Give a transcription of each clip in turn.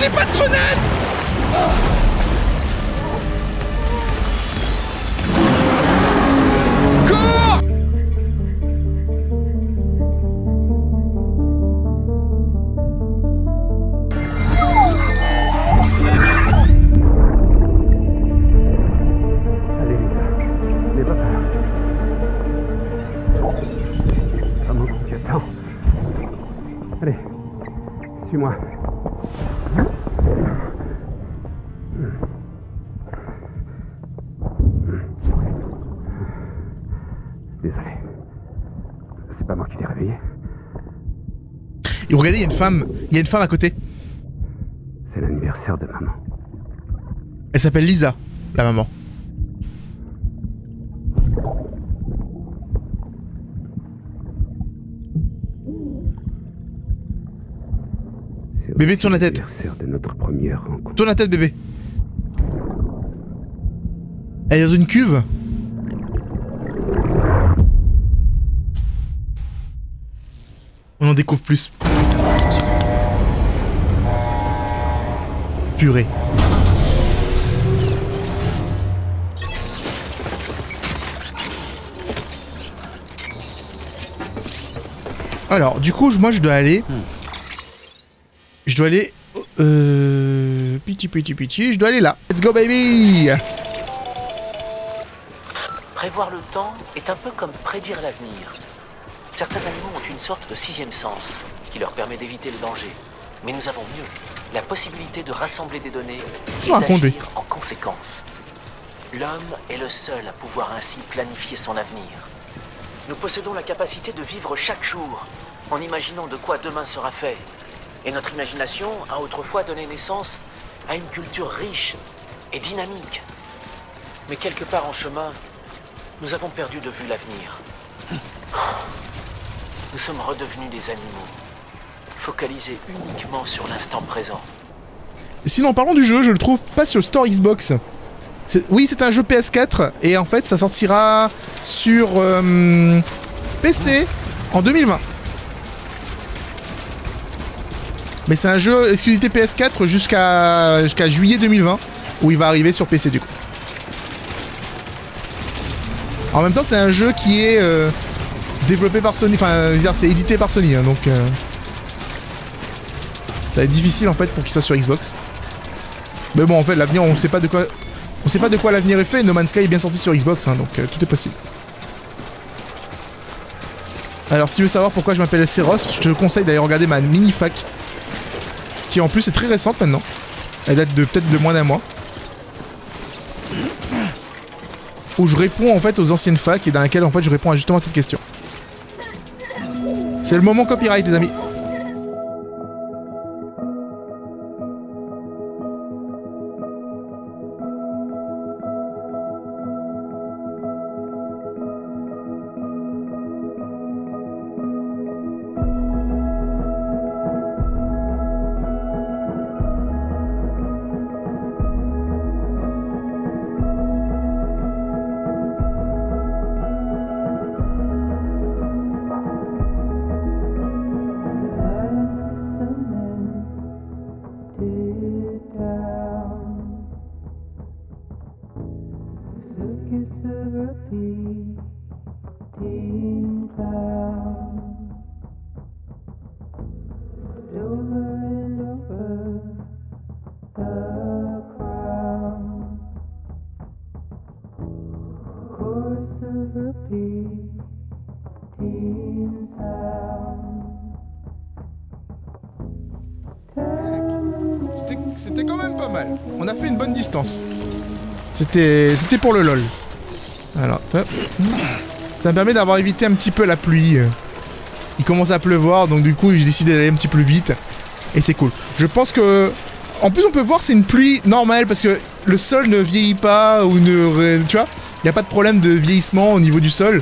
j'ai pas de grenade. Cours. Allez, n'aie pas peur. Ah mon Dieu, attends. Allez, suis-moi. Désolé. C'est pas moi qui t'ai réveillé. Et regardez, il y a une femme à côté. C'est l'anniversaire de maman. Elle s'appelle Lisa, la maman. Bébé, tourne la tête. L'anniversaire de notre première rencontre. Tourne la tête, bébé. Elle est dans une cuve. On en découvre plus. Purée. Alors, du coup, moi je dois aller... Je dois aller... Piti, je dois aller là. Let's go, baby. Prévoir le temps est un peu comme prédire l'avenir. Certains animaux ont une sorte de sixième sens qui leur permet d'éviter le danger. Mais nous avons mieux, la possibilité de rassembler des données et d'agir en conséquence. L'homme est le seul à pouvoir ainsi planifier son avenir. Nous possédons la capacité de vivre chaque jour en imaginant de quoi demain sera fait. Et notre imagination a autrefois donné naissance à une culture riche et dynamique. Mais quelque part en chemin, nous avons perdu de vue l'avenir. Nous sommes redevenus des animaux, focalisés uniquement sur l'instant présent. Sinon, parlons du jeu, je le trouve pas sur le store Xbox. Oui, c'est un jeu PS4, et en fait, ça sortira sur PC en 2020. Mais c'est un jeu exclusivité PS4 jusqu'à juillet 2020, où il va arriver sur PC du coup. En même temps, c'est un jeu qui est développé par Sony, enfin, c'est édité par Sony, hein, donc ça va être difficile en fait pour qu'il soit sur Xbox. Mais bon, en fait, l'avenir, on sait pas de quoi l'avenir est fait. No Man's Sky est bien sorti sur Xbox, hein, donc tout est possible. Alors, si tu veux savoir pourquoi je m'appelle Seros, je te conseille d'aller regarder ma mini-fac, qui en plus est très récente maintenant. Elle date de peut-être de moins d'un mois. Où je réponds en fait aux anciennes facs et dans laquelle en fait je réponds à justement cette question. C'est le moment copyright, les amis. C'était quand même pas mal. On a fait une bonne distance. C'était pour le lol. Alors, top. Ça me permet d'avoir évité un petit peu la pluie. Il commence à pleuvoir, donc du coup j'ai décidé d'aller un petit peu plus vite. Et c'est cool. Je pense que... En plus on peut voir c'est une pluie normale parce que le sol ne vieillit pas ou ne... Tu vois, il n'y a pas de problème de vieillissement au niveau du sol.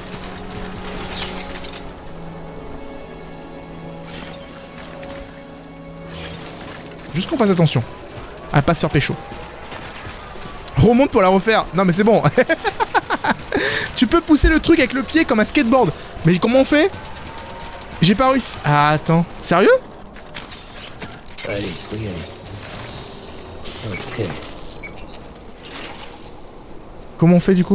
Juste qu'on fasse attention à pas se faire pécho. Remonte pour la refaire. Non mais c'est bon. Tu peux pousser le truc avec le pied comme un skateboard. Mais comment on fait? J'ai pas réussi. Ah attends. Sérieux? Allez, oui, allez. Comment on fait du coup?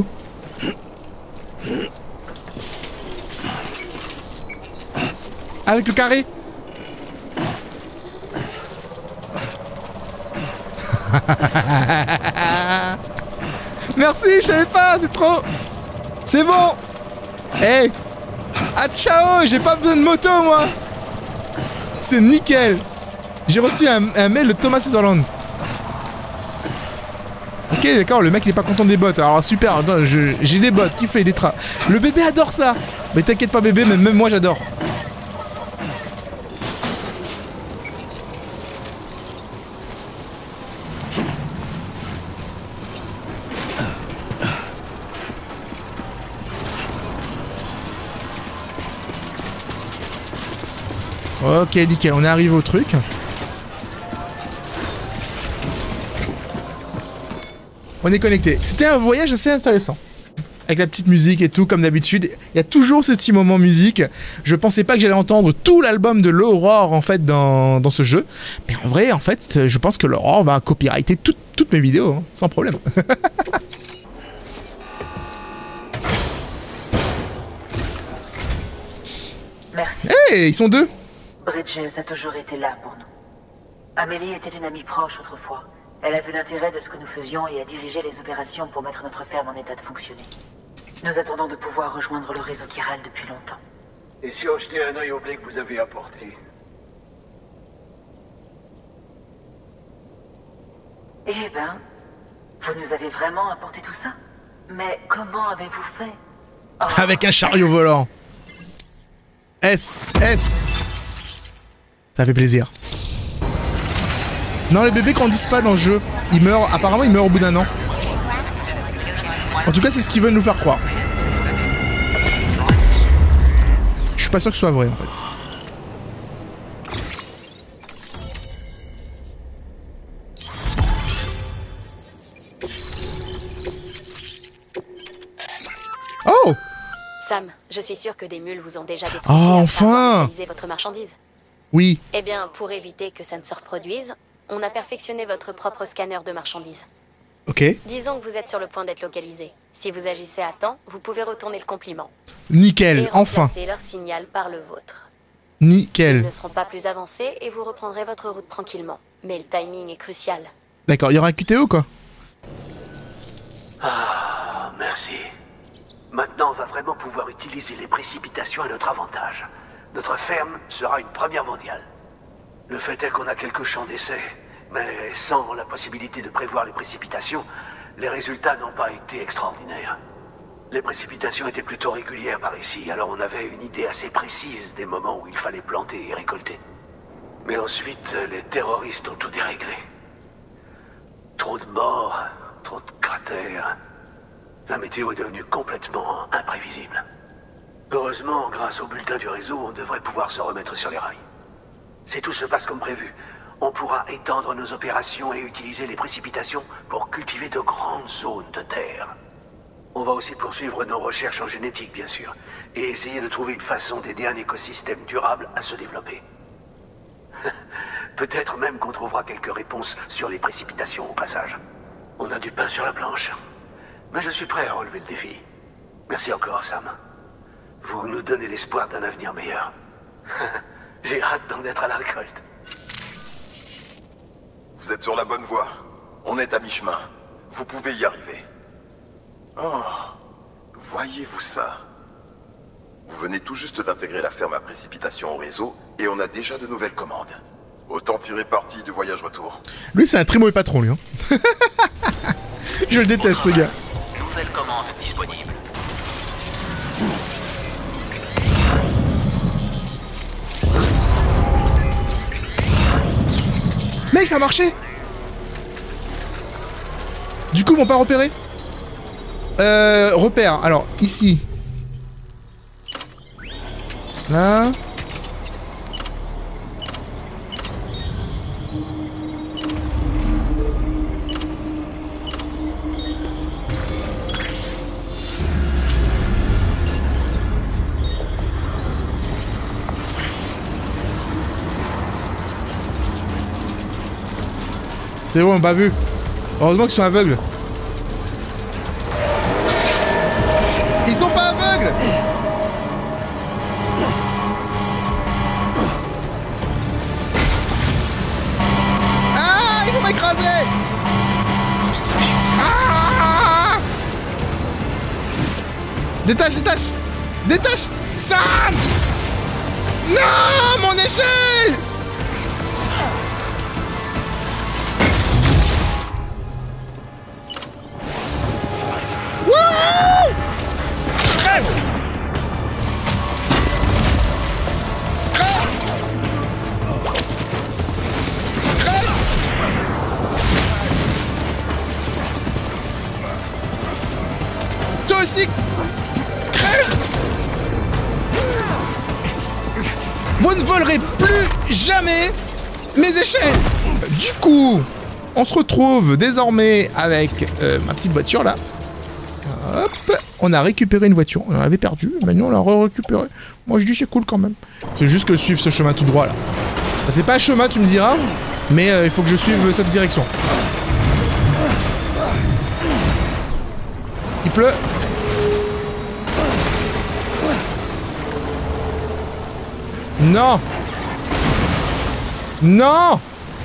Avec le carré. Merci, je savais pas, c'est trop. C'est bon. Hey. Ah ciao, j'ai pas besoin de moto moi. C'est nickel. J'ai reçu un mail de Thomas Sutherland. Ok, d'accord, le mec il est pas content des bottes. Alors super, j'ai des bottes, qui fait des traps. Le bébé adore ça. Mais t'inquiète pas bébé, même moi j'adore. Ok, nickel, on est arrivé au truc. On est connecté. C'était un voyage assez intéressant. Avec la petite musique et tout, comme d'habitude. Il y a toujours ce petit moment musique. Je pensais pas que j'allais entendre tout l'album de l'Aurore, en fait, dans ce jeu. Mais en vrai, en fait, je pense que l'Aurore va copyrighter toutes mes vidéos, hein, sans problème. Merci. Hey, ils sont deux. Bridges a toujours été là pour nous. Amélie était une amie proche autrefois. Elle a vu l'intérêt de ce que nous faisions et a dirigé les opérations pour mettre notre ferme en état de fonctionner. Nous attendons de pouvoir rejoindre le réseau chiral depuis longtemps. Et si on jetait un œil au blé que vous avez apporté? Eh ben, vous nous avez vraiment apporté tout ça? Mais comment avez-vous fait? Oh, Avec un chariot volant. S. Ça fait plaisir. Non, les bébés grandissent pas dans le jeu. Ils meurent, apparemment ils meurent au bout d'un an. En tout cas, c'est ce qu'ils veulent nous faire croire. Je suis pas sûr que ce soit vrai en fait. Oh! Sam, je suis sûr que des mules vous ont déjà détruit. Oh, enfin! Votre marchandise. Oui. Eh bien, pour éviter que ça ne se reproduise, on a perfectionné votre propre scanner de marchandises. Ok. Disons que vous êtes sur le point d'être localisé. Si vous agissez à temps, vous pouvez retourner le compliment. Nickel, et enfin. remplacer leur signal par le vôtre. Nickel. Ils ne seront pas plus avancés et vous reprendrez votre route tranquillement. Mais le timing est crucial. D'accord, il y aura un QTO quoi? Ah, merci. Maintenant, on va vraiment pouvoir utiliser les précipitations à notre avantage. Notre ferme sera une première mondiale. Le fait est qu'on a quelques champs d'essai, mais sans la possibilité de prévoir les précipitations, les résultats n'ont pas été extraordinaires. Les précipitations étaient plutôt régulières par ici, alors on avait une idée assez précise des moments où il fallait planter et récolter. Mais ensuite, les terroristes ont tout déréglé. Trop de morts, trop de cratères. La météo est devenue complètement imprévisible. Heureusement, grâce au bulletin du réseau, on devrait pouvoir se remettre sur les rails. Si tout se passe comme prévu, on pourra étendre nos opérations et utiliser les précipitations pour cultiver de grandes zones de terre. On va aussi poursuivre nos recherches en génétique, bien sûr, et essayer de trouver une façon d'aider un écosystème durable à se développer. Peut-être même qu'on trouvera quelques réponses sur les précipitations au passage. On a du pain sur la planche. Mais je suis prêt à relever le défi. Merci encore, Sam. Vous nous donnez l'espoir d'un avenir meilleur. J'ai hâte d'en être à la récolte. Vous êtes sur la bonne voie. On est à mi-chemin. Vous pouvez y arriver. Oh, voyez-vous ça? Vous venez tout juste d'intégrer la ferme à précipitation au réseau et on a déjà de nouvelles commandes. Autant tirer parti du voyage retour. Lui, c'est un très mauvais patron, lui. Hein. Je le déteste, ce gars. Nouvelle commande disponible. Mec, ça a marché. Du coup, ils m'ont pas repéré. Repère. Alors, ici. Là. C'est bon, on m'a pas vu. Heureusement qu'ils sont aveugles. Ils sont pas aveugles. Ah, ils vont m'écraser. Ah. Détache, détache. Détache. Sam. Non, mon échelle. Wouh. Crève. Crève. Crève. Toi aussi. Crève. Vous ne volerez plus jamais mes échelles. Du coup, on se retrouve désormais avec ma petite voiture là. Hop, on a récupéré une voiture. On en avait perdu, maintenant on l'a récupéré. Moi je dis c'est cool quand même. C'est juste que je suive ce chemin tout droit là. C'est pas un chemin, tu me diras, mais il faut que je suive cette direction. Il pleut. Non! Non!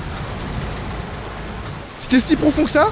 C'était si profond que ça?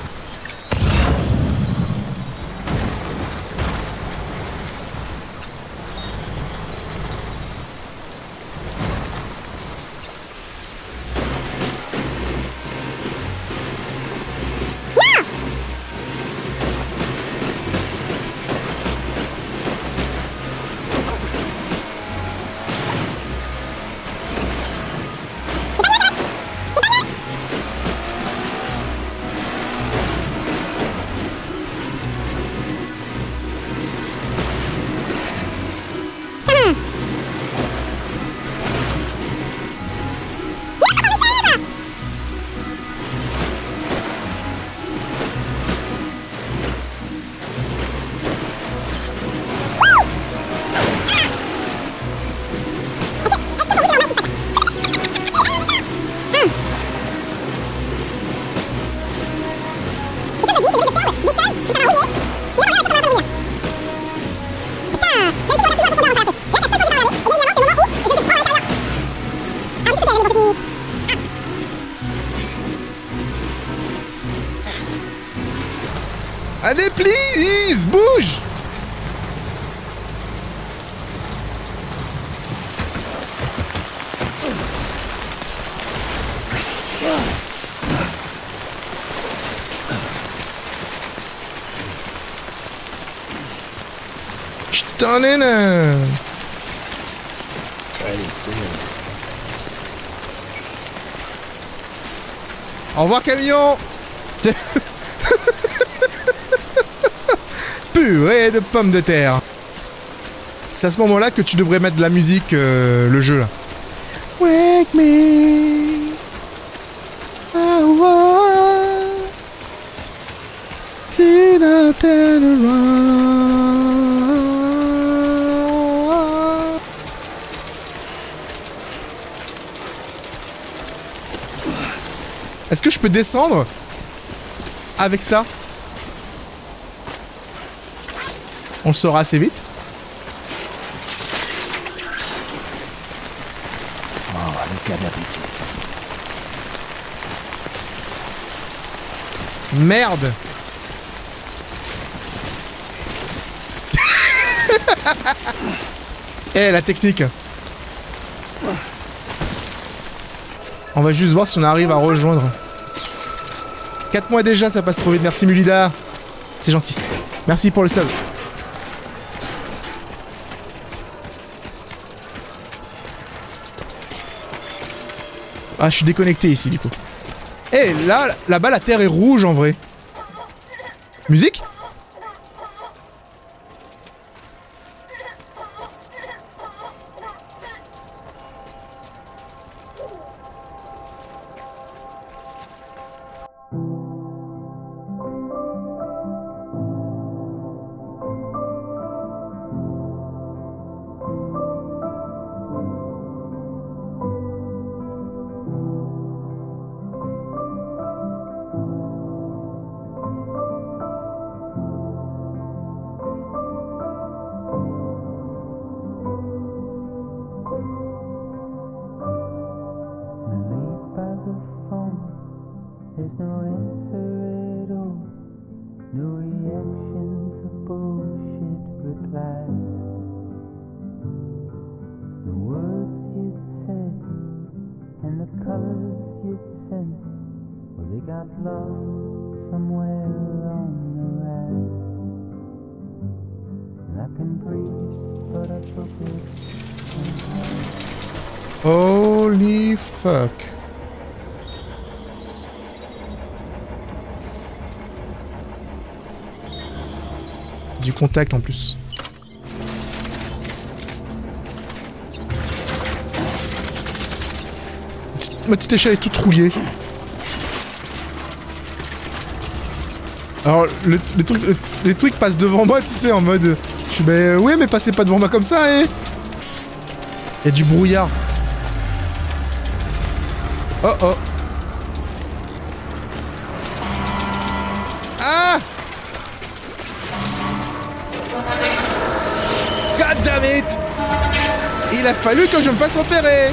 Allez, please, bouge! Putain, Léna! Au revoir, camion! Purée de pommes de terre. C'est à ce moment-là que tu devrais mettre de la musique, le jeu là. Wake me. I want to turn around. Est-ce que je peux descendre avec ça? On le saura assez vite. Oh, le cadavre. Merde. Eh, la technique. On va juste voir si on arrive à rejoindre. 4 mois déjà, ça passe trop vite. Merci Mulida. C'est gentil. Merci pour le sub. Ah, je suis déconnecté ici, du coup. Eh, là-bas, la terre est rouge, en vrai. Musique? reactions of bullshit replies. The words you'd said and the colors you'd sent, well, they got lost somewhere on the ride. And I can breathe, but I forget. Holy fuck. Du contact en plus. Ma petite échelle est toute rouillée. Alors les trucs passent devant moi, tu sais, en mode... Je suis bah ouais mais passez pas devant moi comme ça, hein. Il y a du brouillard. Oh oh. Ah! God damn it! Il a fallu que je me fasse repérer!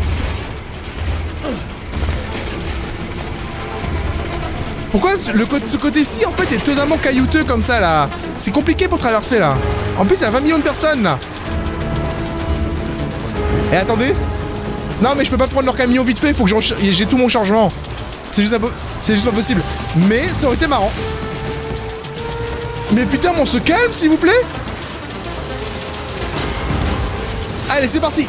Pourquoi ce côté-ci en fait est totalement caillouteux comme ça là? C'est compliqué pour traverser là. En plus il y a 20 millions de personnes là. Et attendez. Non mais je peux pas prendre leur camion vite fait, faut que j'ai tout mon chargement. C'est juste pas possible. Mais ça aurait été marrant. Mais putain, on se calme s'il vous plaît. Allez, c'est parti.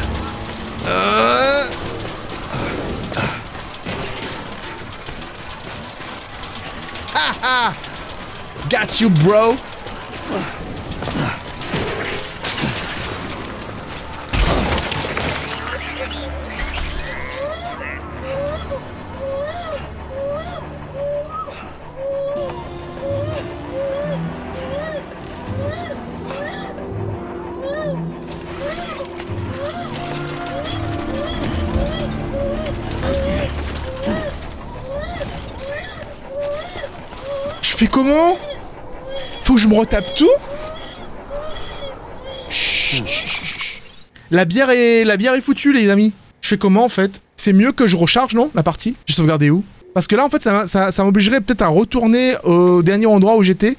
Ah. Got you, bro. Comment? Faut que je me retape tout? Chut. La bière est foutue les amis. Je fais comment en fait? C'est mieux que je recharge non? La partie? J'ai sauvegardé où? Parce que là en fait ça m'obligerait peut-être à retourner au dernier endroit où j'étais.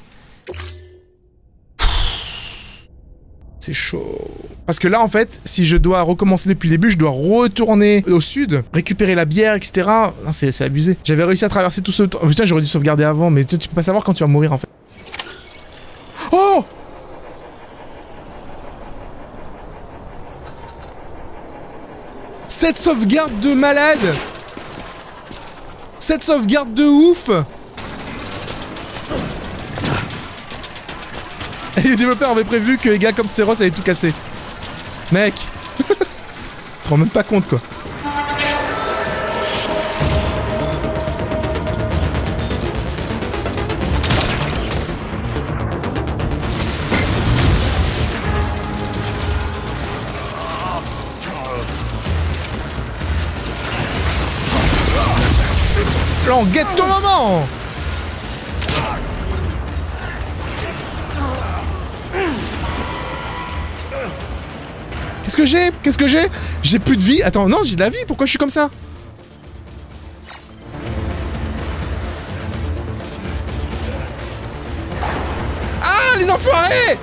C'est chaud. Parce que là en fait, si je dois recommencer depuis le début, je dois retourner au sud, récupérer la bière, etc. Non, c'est abusé. J'avais réussi à traverser tout ce temps. Oh, putain, j'aurais dû sauvegarder avant, mais tu peux pas savoir quand tu vas mourir en fait. Oh! Cette sauvegarde de malade! Cette sauvegarde de ouf! Et les développeurs avaient prévu que les gars comme Seros allaient tout casser. Mec! Tu te rends même pas compte quoi. Là on guette ton moment! Qu'est-ce que j'ai? J'ai plus de vie. Attends, non, j'ai de la vie. Pourquoi je suis comme ça? Ah, les enfoirés!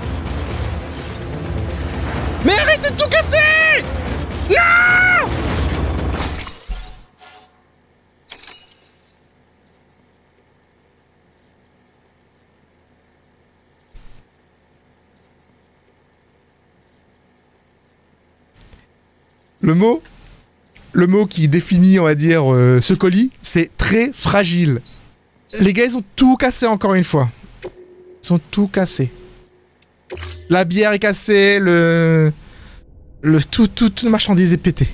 Mais arrêtez de tout casser! Non! Le mot qui définit, on va dire, ce colis, c'est très fragile. Les gars, ils ont tout cassé encore une fois. Ils ont tout cassé. La bière est cassée, toute la marchandise est pétée.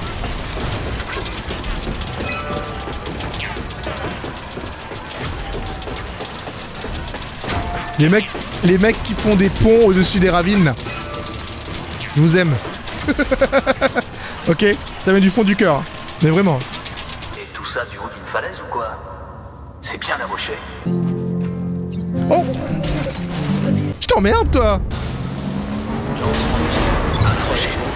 Les mecs qui font des ponts au-dessus des ravines. Je vous aime. Ok, ça vient du fond du cœur. Mais vraiment. Et tout ça du haut d'une falaise ou quoi? C'est bien amoché. Oh! Je t'emmerde, toi!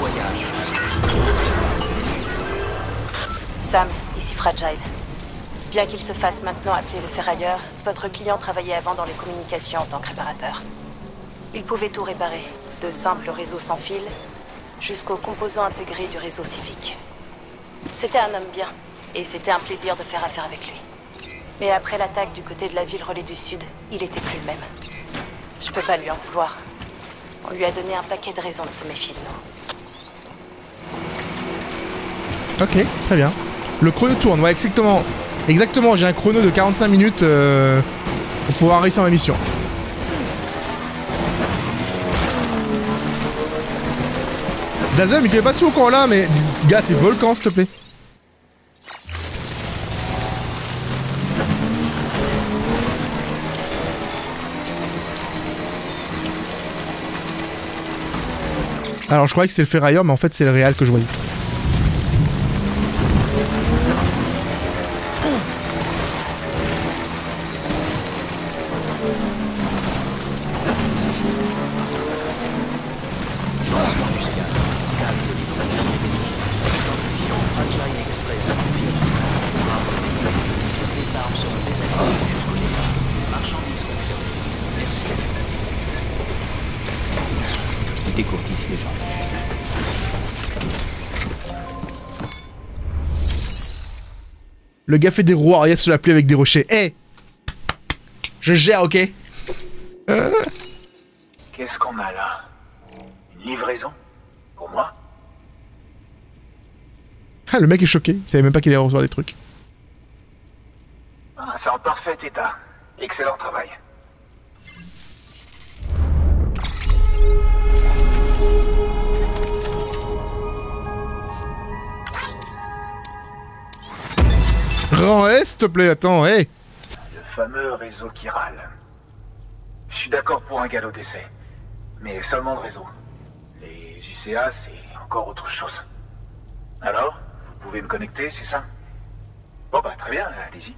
Sam, ici Fragile. Bien qu'il se fasse maintenant appeler le ferrailleur, votre client travaillait avant dans les communications en tant que réparateur. Il pouvait tout réparer, de simples réseaux sans fil jusqu'aux composants intégrés du réseau civique. C'était un homme bien, et c'était un plaisir de faire affaire avec lui. Mais après l'attaque du côté de la ville Relais du Sud, il était plus le même. Je peux pas lui en vouloir. On lui a donné un paquet de raisons de se méfier de nous. Ok, très bien. Le chrono tourne, ouais, exactement. Exactement, j'ai un chrono de 45 minutes pour pouvoir réussir ma mission. Dazel, mais qui est pas si encore là, mais gars, c'est Volcan, s'il te plaît. Alors, je croyais que c'est le ferrailleur, mais en fait, c'est le réal que je voyais. Décourtisse les gens. Le gars fait des roues arrière sur la pluie avec des rochers. Eh hey, je gère, ok. Qu'est-ce qu'on a là? Une livraison? Pour moi? Ah, le mec est choqué. Il savait même pas qu'il allait recevoir des trucs. Ah, c'est en parfait état. Excellent travail. Rends S, s'il te plaît, attends, hé hey. Le fameux réseau chiral. Je suis d'accord pour un galop d'essai. Mais seulement le réseau. Les JCA, c'est encore autre chose. Alors, vous pouvez me connecter, c'est ça? Bon bah très bien, allez-y.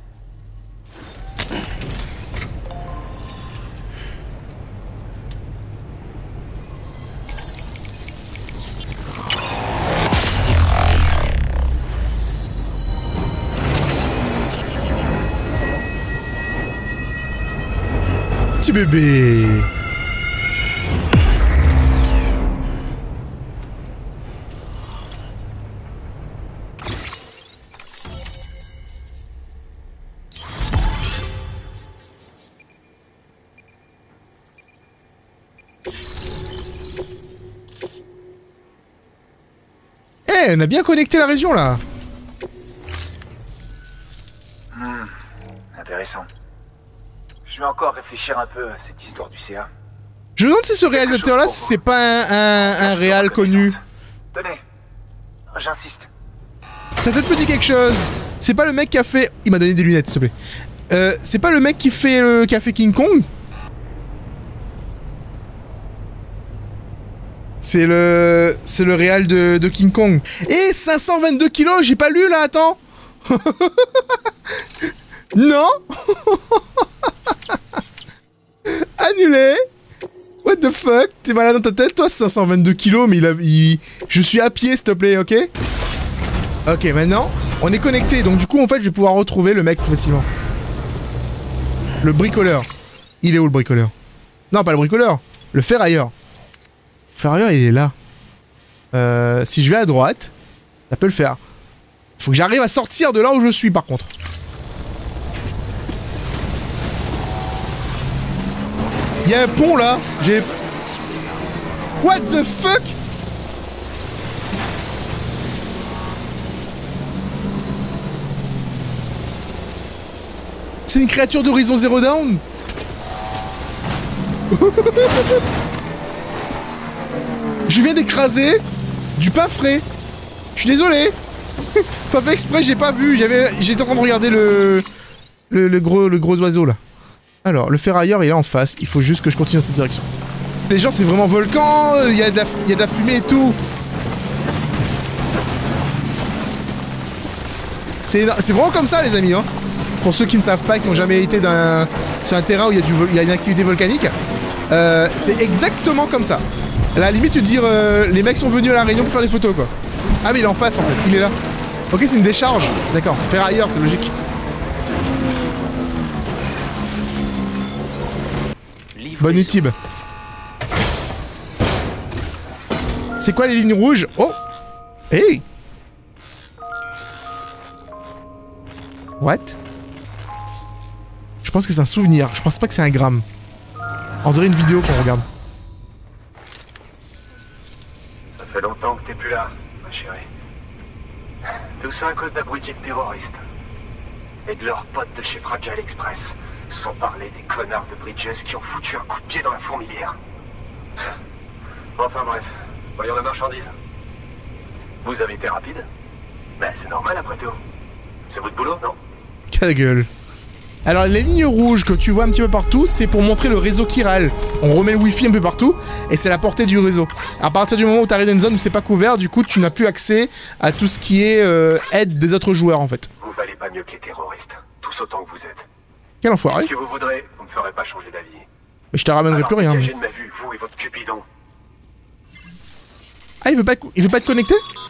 Petit bébé. Eh, on a bien connecté la région là. Intéressant. Je vais encore réfléchir un peu à cette histoire du CA. Je me demande si ce réalisateur là, c'est pas un réal connu. Tenez, j'insiste. Ça peut-être me dit quelque chose. C'est pas le mec qui a fait... Il m'a donné des lunettes, s'il te plaît. C'est pas le mec qui a fait King Kong? C'est le réal de King Kong. Et 522 kilos, j'ai pas lu là, attends. Non. Annulé. What the fuck? T'es malade dans ta tête, toi? 522 kilos, mais je suis à pied, s'il te plaît, ok? Ok, maintenant, on est connecté, donc du coup, en fait, je vais pouvoir retrouver le mec plus facilement. Le bricoleur. Il est où, le bricoleur? Non, pas le bricoleur. Le ferrailleur. Le ferrailleur, il est là. Si je vais à droite, ça peut le faire. Faut que j'arrive à sortir de là où je suis, par contre. Il y a un pont, là. J'ai... What the fuck? C'est une créature d'Horizon Zero Dawn. Je viens d'écraser du pain frais. Je suis désolé. Pas fait exprès, j'ai pas vu. J'étais en train de regarder le gros oiseau là. Alors, le ferrailleur il est en face. Il faut juste que je continue dans cette direction. Les gens, c'est vraiment volcan. Il y a de la fumée et tout. C'est vraiment comme ça, les amis. Hein. Pour ceux qui ne savent pas, qui n'ont jamais été sur un terrain où il y a une activité volcanique, c'est exactement comme ça. À la limite, tu te dis, les mecs sont venus à la réunion pour faire des photos, quoi. Ah, mais il est en face, en fait. Il est là. Ok, c'est une décharge. D'accord. Ferrailleur, c'est logique. livraison. Bonne utile. C'est quoi les lignes rouges? Oh! Hey! What? Je pense que c'est un souvenir. Je pense pas que c'est un gramme. On dirait une vidéo qu'on regarde. Ça fait longtemps que t'es plus là, ma chérie. Tout ça à cause d'abrutis de terroristes. Et de leurs potes de chez Fragile Express. Sans parler des connards de Bridges qui ont foutu un coup de pied dans la fourmilière. Enfin bref, voyons la marchandise. Vous avez été rapide? Ben c'est normal après tout. C'est votre boulot, non? Quelle gueule. Alors les lignes rouges que tu vois un petit peu partout, c'est pour montrer le réseau chiral. On remet le wifi un peu partout et c'est la portée du réseau. À partir du moment où tu arrives dans une zone où c'est pas couvert, du coup tu n'as plus accès à tout ce qui est aide des autres joueurs en fait. Vous valez pas mieux que les terroristes, tous autant que vous êtes. Quel enfoiré. Ce que vous voudrez, vous me ferez pas changer d'avis. Mais je te ramènerai Alors, plus rien. dégagez de ma vue, vous et votre Cupidon. Ah il veut pas te connecter?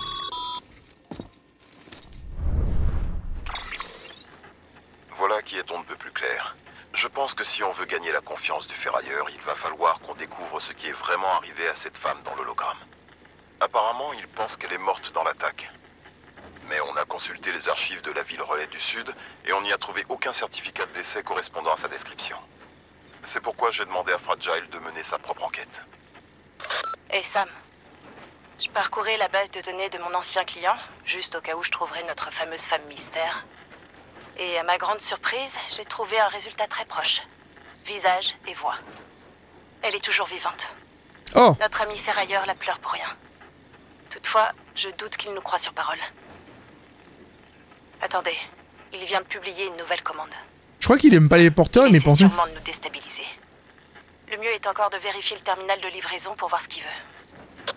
Voilà qui est on ne peut plus clair. Je pense que si on veut gagner la confiance du ferrailleur, il va falloir qu'on découvre ce qui est vraiment arrivé à cette femme dans l'hologramme. Apparemment, il pense qu'elle est morte dans l'attaque. Mais on a consulté les archives de la ville Relais du Sud et on n'y a trouvé aucun certificat de décès correspondant à sa description. C'est pourquoi j'ai demandé à Fragile de mener sa propre enquête. Et Sam, je parcourais la base de données de mon ancien client, juste au cas où je trouverais notre fameuse femme mystère. Et à ma grande surprise, j'ai trouvé un résultat très proche. Visage et voix. Elle est toujours vivante. Oh! Notre ami ferrailleur la pleure pour rien. Toutefois, je doute qu'il nous croit sur parole. Attendez, il vient de publier une nouvelle commande. Je crois qu'il aime pas les porteurs, mais il essaie porteurs. sûrement de nous déstabiliser. Le mieux est encore de vérifier le terminal de livraison pour voir ce qu'il veut.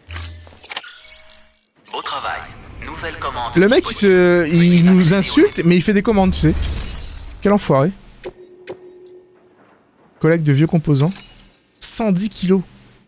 Beau travail. Nouvelle commande. Le mec il nous insulte, mais il fait des commandes, tu sais. Quel enfoiré. Collecte de vieux composants. 110 kilos.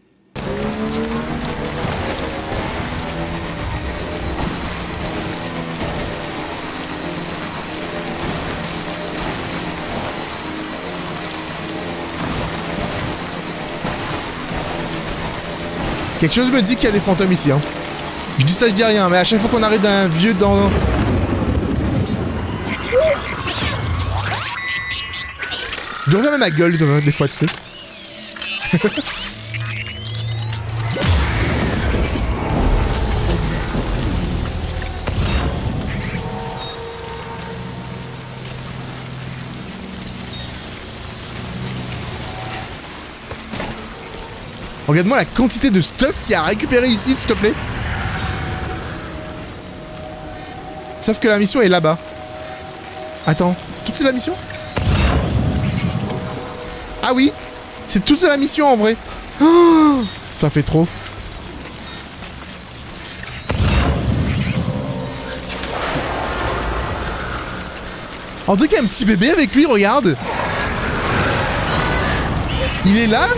Quelque chose me dit qu'il y a des fantômes ici, hein. Je dis ça, je dis rien, mais à chaque fois qu'on arrive d'un vieux dans... Je reviens même ma gueule des fois, tu sais. Regarde-moi la quantité de stuff qu'il y a à récupérer ici, s'il te plaît. Sauf que la mission est là-bas. Attends, toute c'est la mission? Ah oui, c'est toute c'est la mission en vrai. Oh, ça fait trop. On dirait qu'il y a un petit bébé avec lui, regarde. Il est là.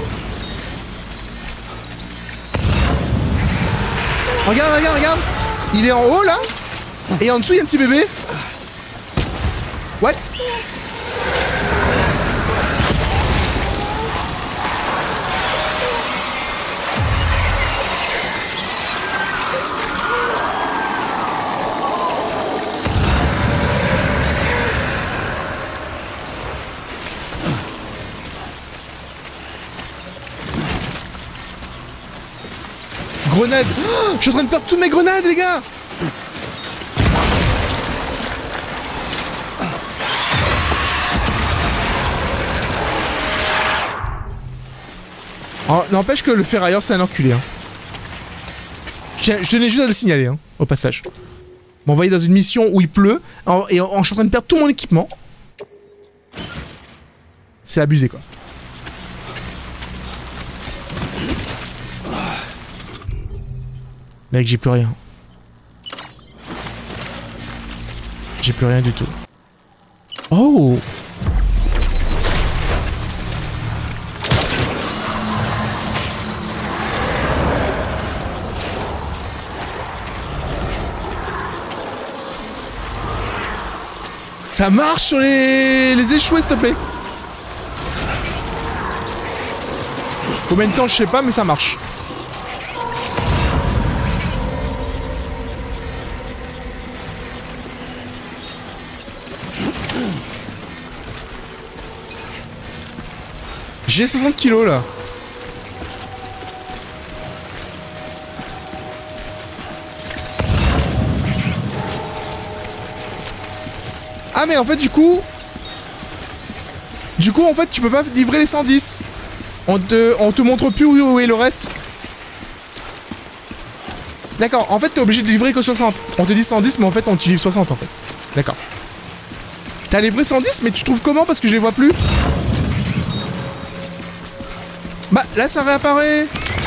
Regarde, regarde, regarde. Il est en haut là. Et en dessous, il y a un petit bébé. What? Grenade. Oh, je suis en train de perdre toutes mes grenades, les gars. Oh, n'empêche que le ferrailleur c'est un enculé, hein. Je tenais juste à le signaler, hein, au passage. M'envoyer dans une mission où il pleut et je suis en train de perdre tout mon équipement. C'est abusé, quoi. Mec, j'ai plus rien. J'ai plus rien du tout. Oh! Ça marche sur les échoués, s'il te plaît. Combien de temps, je sais pas, mais ça marche. J'ai 60 kilos là. Ah mais en fait du coup en fait tu peux pas livrer les 110. On te montre plus où est le reste. D'accord, en fait t'es obligé de livrer que 60. On te dit 110 mais en fait on te livre 60 en fait. D'accord. T'as livré 110 mais tu trouves comment parce que je les vois plus? Bah là ça réapparaît.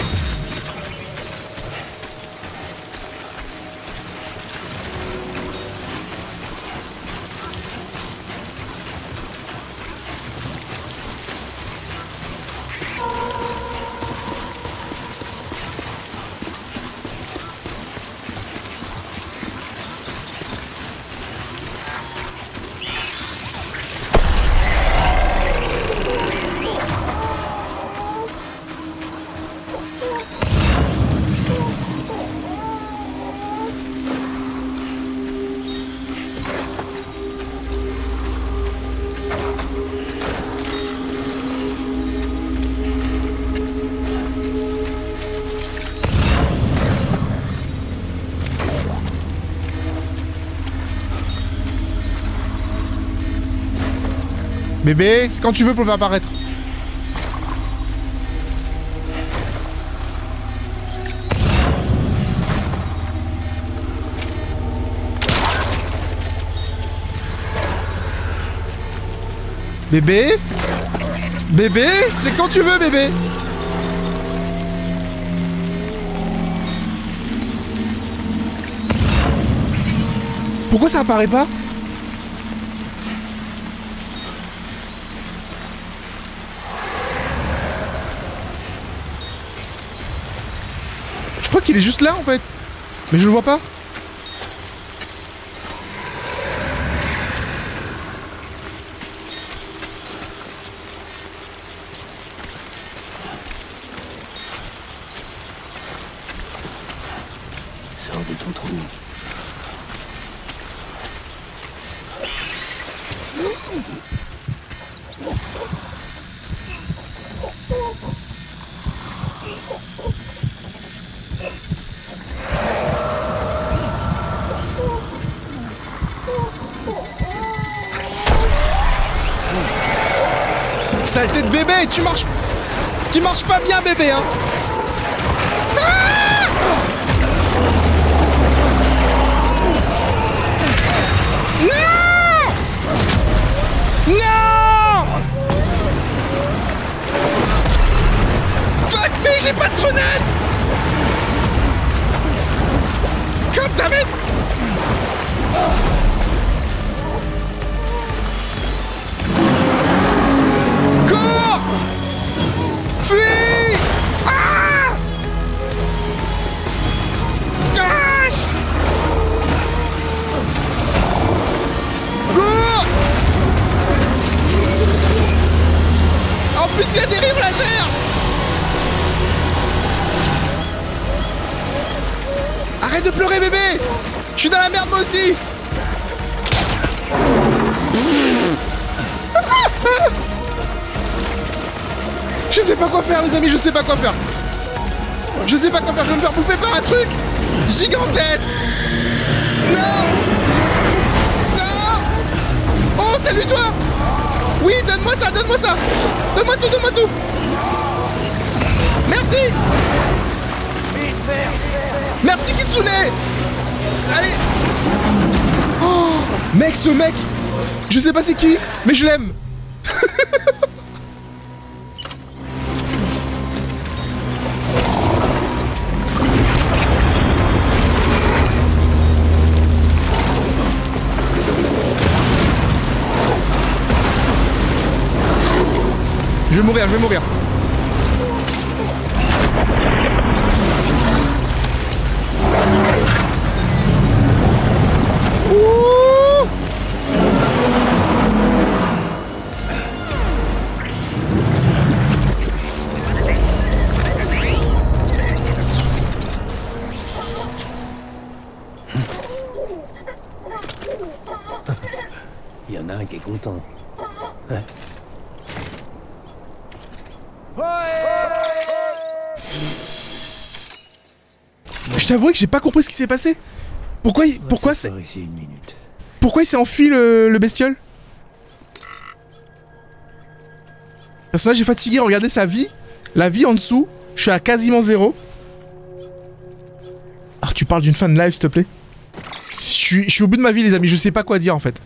Bébé, c'est quand tu veux pour le faire apparaître. Bébé? Bébé? C'est quand tu veux, bébé. Pourquoi ça apparaît pas? Je crois qu'il est juste là en fait. Mais je le vois pas. Sors de ton trou. Saleté de bébé, tu marches pas bien bébé hein. Ah non. Non. Fuck me, j'ai pas de grenade. Comme ta mère. Cours! Fuis! Ah! Cache! Cours! En plus, il y a des rayons laser! Arrête de pleurer, bébé! Je suis dans la merde, moi aussi! Je sais pas quoi faire les amis, je sais pas quoi faire. Je sais pas quoi faire, je vais me faire bouffer par un truc gigantesque. Non. Non. Oh salut toi. Oui donne-moi ça, donne-moi ça. Donne-moi tout, donne-moi tout. Merci. Merci Kitsune. Allez. Oh mec, ce mec, je sais pas c'est qui, mais je l'aime. Je vais mourir, je vais mourir. Ouh. Je t'avoue que j'ai pas compris ce qui s'est passé. Pourquoi il s'est enfui le bestiole? Le personnage est fatigué, regardez sa vie. La vie en dessous, je suis à quasiment 0. Ah, tu parles d'une fin de live, s'il te plaît? Je suis au bout de ma vie, les amis, je sais pas quoi dire en fait.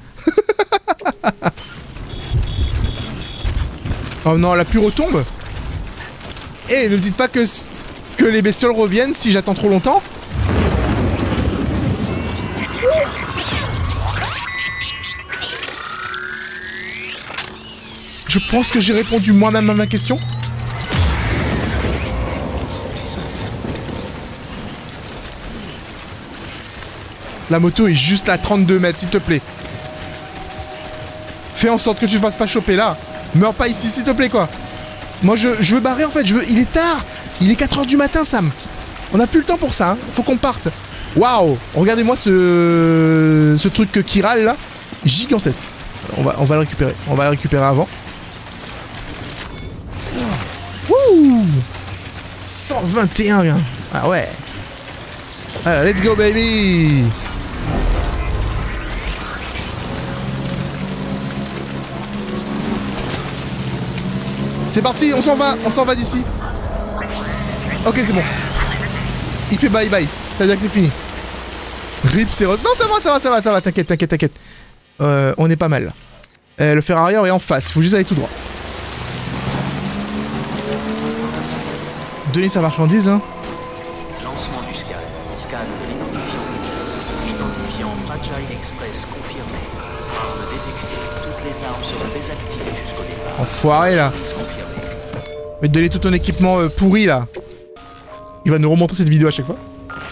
Oh non, la pluie retombe. Eh, ne me dites pas que les bestioles reviennent si j'attends trop longtemps. Je pense que j'ai répondu moi-même à ma question. La moto est juste à 32 mètres, s'il te plaît. Fais en sorte que tu ne fasses pas choper là. Meurs pas ici, s'il te plaît, quoi. Moi, je veux barrer, en fait. Il est tard. Il est 4 h du matin, Sam. On n'a plus le temps pour ça, hein. Faut qu'on parte. Waouh. Regardez-moi ce truc qui râle, là. Gigantesque. On va le récupérer. On va le récupérer avant. Wouh. 121. Ah ouais. Alors, let's go, baby. C'est parti, on s'en va d'ici. Ok, c'est bon. Il fait bye bye, ça veut dire que c'est fini. Rip, c'est rose. Non, ça va, t'inquiète. On est pas mal. Le fer arrière est en face, il faut juste aller tout droit. Donner sa marchandise, hein. Lancement du scan. Scan de l'identifiant Fragile Express confirmé. Arme détectée. Toutes les armes seront désactivées jusqu'au départ. Enfoiré là. Mais donner tout ton équipement pourri là. Il va nous remontrer cette vidéo à chaque fois.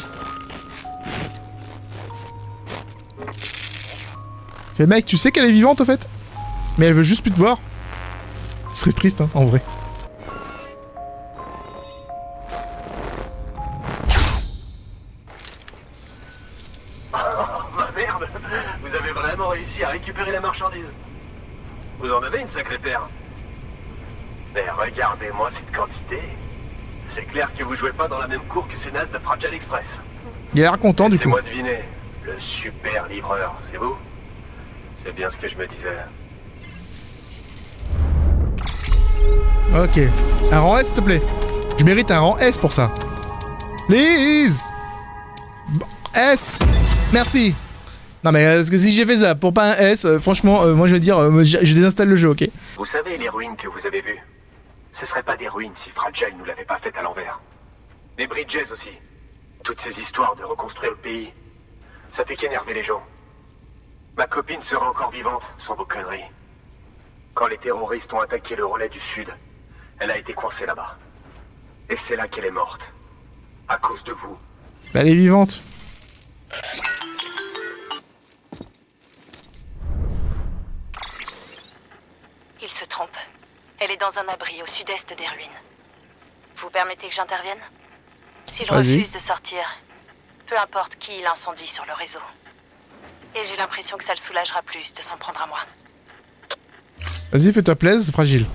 Fait mec, tu sais qu'elle est vivante en fait? Mais elle veut juste plus te voir. Ce serait triste hein, en vrai. Merde, vous avez vraiment réussi à récupérer la marchandise. Vous en avez une sacrée paire. Mais regardez-moi cette quantité. C'est clair que vous jouez pas dans la même cour que ces nazes de Fragile Express. Il a l'air content du coup. Laissez-moi deviner. Le super livreur, c'est vous? C'est bien ce que je me disais. Ok. Un rang S s'il te plaît. Je mérite un rang S pour ça. Please. S. Merci. Non mais parce que si j'ai fait ça pour pas un S, franchement, moi je veux dire, je désinstalle le jeu, ok? Vous savez les ruines que vous avez vues? Ce seraient pas des ruines si Fragile nous l'avait pas faites à l'envers. Les Bridges aussi. Toutes ces histoires de reconstruire le pays. Ça fait qu'énerver les gens. Ma copine sera encore vivante, sans vos conneries. Quand les terroristes ont attaqué le relais du Sud, elle a été coincée là-bas. Et c'est là qu'elle est morte. À cause de vous. Bah, elle est vivante. Il se trompe. Elle est dans un abri au sud-est des ruines. Vous permettez que j'intervienne? S'il refuse de sortir, peu importe qui il incendie sur le réseau. Et j'ai l'impression que ça le soulagera plus de s'en prendre à moi. Vas-y, fais-toi plaisir, c'est fragile.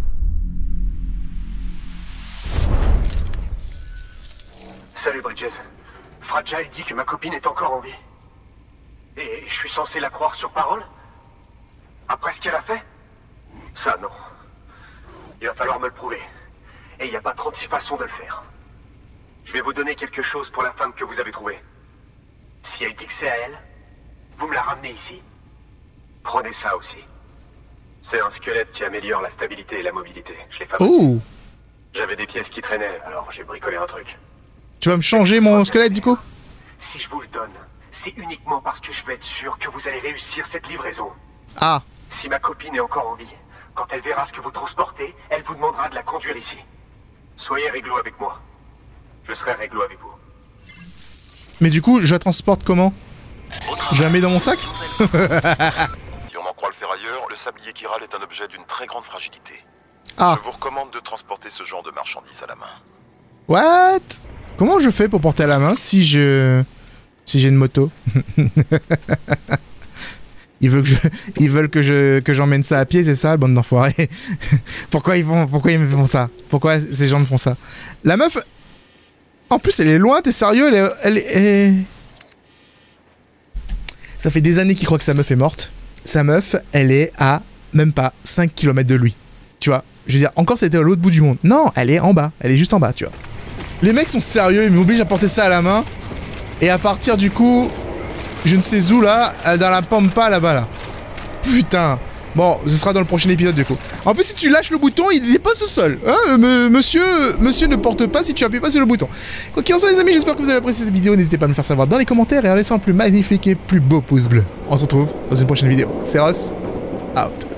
Salut Bridges. Fragile dit que ma copine est encore en vie. Et je suis censé la croire sur parole? Après ce qu'elle a fait? Ça, non. Il va falloir me le prouver. Et il n'y a pas 36 façons de le faire. Je vais vous donner quelque chose pour la femme que vous avez trouvée. Si elle dit que c'est à elle, vous me la ramenez ici. Prenez ça aussi. C'est un squelette qui améliore la stabilité et la mobilité. Je l'ai fabriqué. Oh. J'avais des pièces qui traînaient, alors j'ai bricolé un truc. Tu vas me changer mon squelette du coup? Si je vous le donne, c'est uniquement parce que je veux être sûr que vous allez réussir cette livraison. Ah. Si ma copine est encore en vie, quand elle verra ce que vous transportez, elle vous demandera de la conduire ici. Soyez réglo avec moi. Je serai réglo avec vous. Mais du coup, je la transporte comment? Je la mets dans mon sac? Si on en croit le ferrailleur, le sablier qui râle est un objet d'une très grande fragilité. Ah. Je vous recommande de transporter ce genre de marchandises à la main. What? Comment je fais pour porter à la main si j'ai une moto? Ils veulent que j'emmène ça à pied, c'est ça, bande d'enfoirés? Pourquoi ils me font ça? Pourquoi ces gens me font ça? La meuf... En plus, elle est loin, t'es sérieux? Elle est... Ça fait des années qu'il croit que sa meuf est morte. Sa meuf, elle est à même pas 5 km de lui. Tu vois? Je veux dire, encore c'était à l'autre bout du monde. Non, elle est en bas. Elle est juste en bas, tu vois. Les mecs sont sérieux, ils m'obligent à porter ça à la main. Et à partir du coup, je ne sais où là, dans la pampa là-bas là. Putain. Bon, ce sera dans le prochain épisode du coup. En plus, si tu lâches le bouton, il dépose au sol. Hein, monsieur ne porte pas si tu appuies pas sur le bouton. Quoi qu'il en soit les amis, j'espère que vous avez apprécié cette vidéo. N'hésitez pas à me faire savoir dans les commentaires et en laissant le plus magnifique et plus beau pouce bleu. On se retrouve dans une prochaine vidéo. C'est Ross, out.